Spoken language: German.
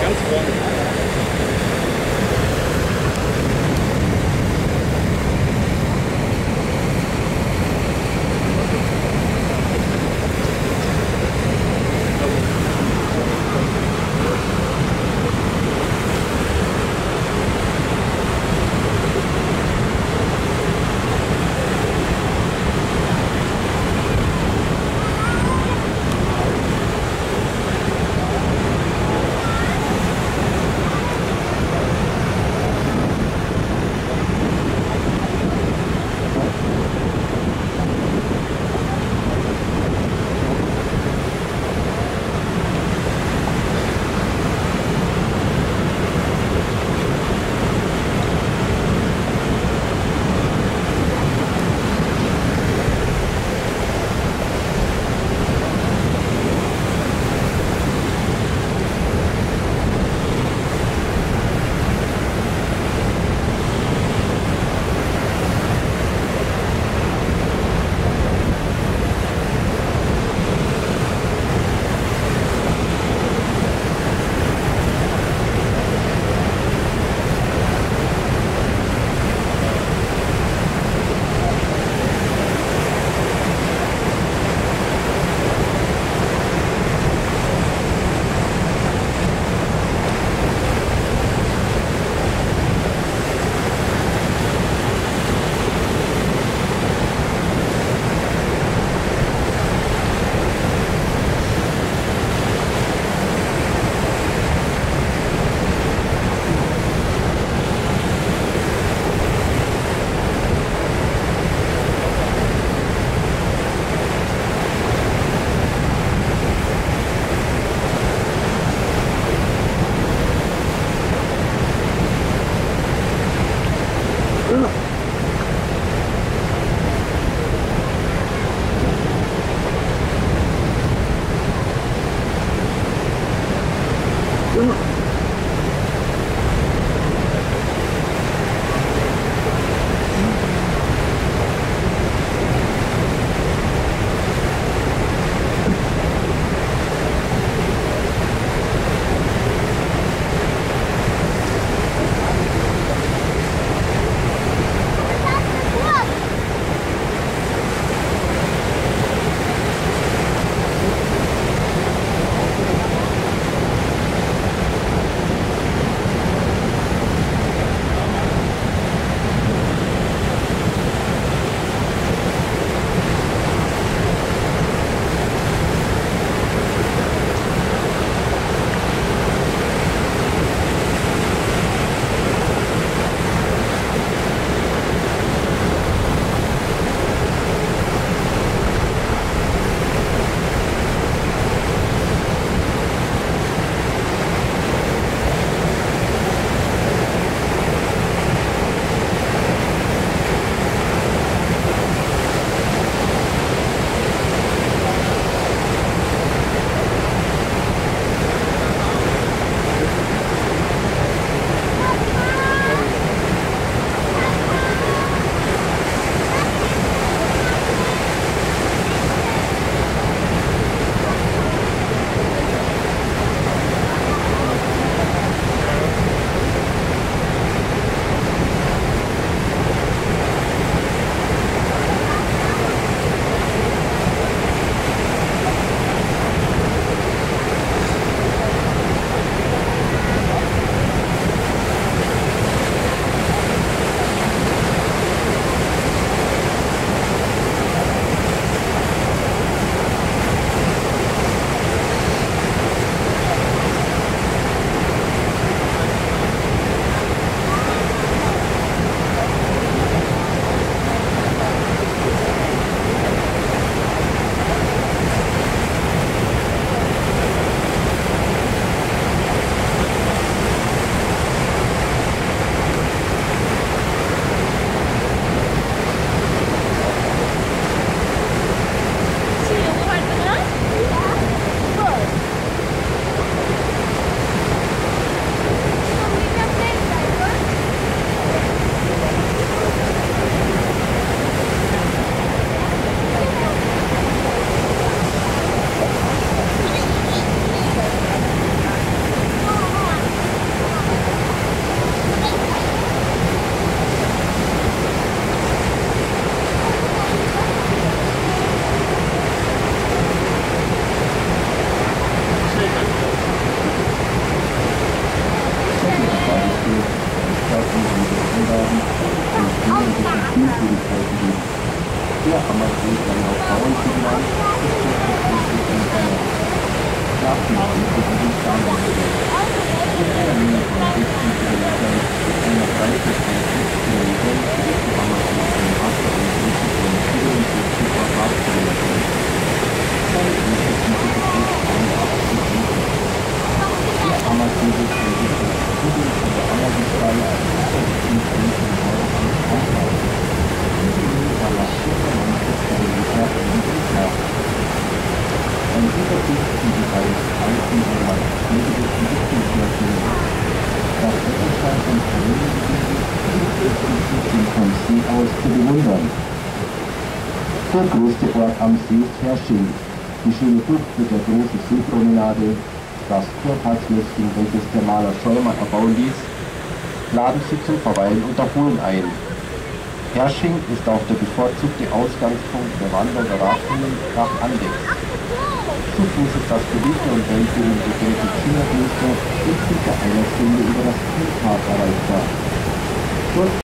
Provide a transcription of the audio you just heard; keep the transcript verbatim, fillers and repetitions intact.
ganz vorne. Qualität, Gestaltung unserer Anlagen und wesentlichen Spieltätigkeiten gibt. Der Ammersee kann auch Bauernsignal ist durch das Distrikt in Bayern. Nach dem Krieg ist es Zahnwasser. In einer Linie von sechzehn Kilometern mit einer Breite von sechs Kilometern ist der Ammersee von achtundvierzig Komma vierundsiebzig Quadratkilometern. Seine unterschiedliche Betrieb einundachtzig Meter. Der Ammersee wird von Richtung Süden von der Ammergestalt hundertfünf Meter Nord ans Anlaufen. Diese Linie war nach vierundneunzig Kilometer in den Tag. Ein Überblick in die beiden alten Pflegebezirken Mittelkirchen. Das Wetterstein und Familiengebiete ist inzwischen vom See aus zu bewundern. Der größte Ort am See ist Hersching, die schöne Bucht mit der großen Seepromenade, das Kurparkfläschchen, welches der Maler Scheumann erbauen ließ, laden Sie zum Verweilen und Erholen ein. Hersching ist auch der bevorzugte Ausgangspunkt der Wander- und Radtouren nach Andex. Zu Fuß ist das beliebte und weltberühmte Benediktinerkloster in circa einer Stunde über das Kielpfad erreichbar. Dort